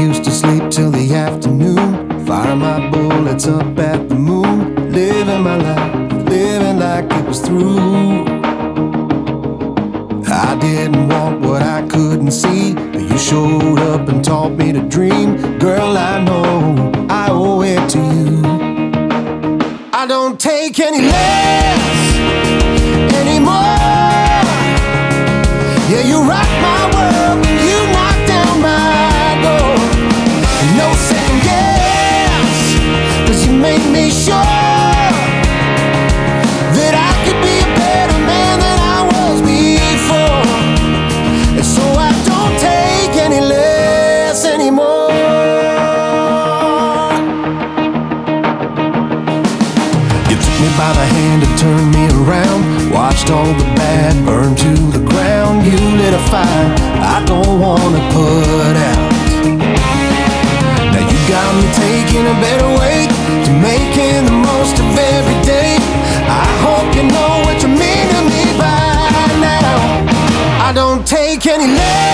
used to sleep till the afternoon, fire my bullets up at the moon, living my life, living like it was through. I didn't want what I couldn't see, but you showed up and taught me to dream. Girl, I know I owe it to you. I don't take any less anymore. Yeah, you rock my world when you knock down my door. No second guess, 'cause you made me sure that I could be a better man than I was before. And so I don't take any less anymore. You took me by the hand and turned me around, watched all the bad burn to the ground. You lit a fire I don't wanna put out. Now you got me taking a better way to making the most of every day. I hope you know what you mean to me by now. I don't take any less.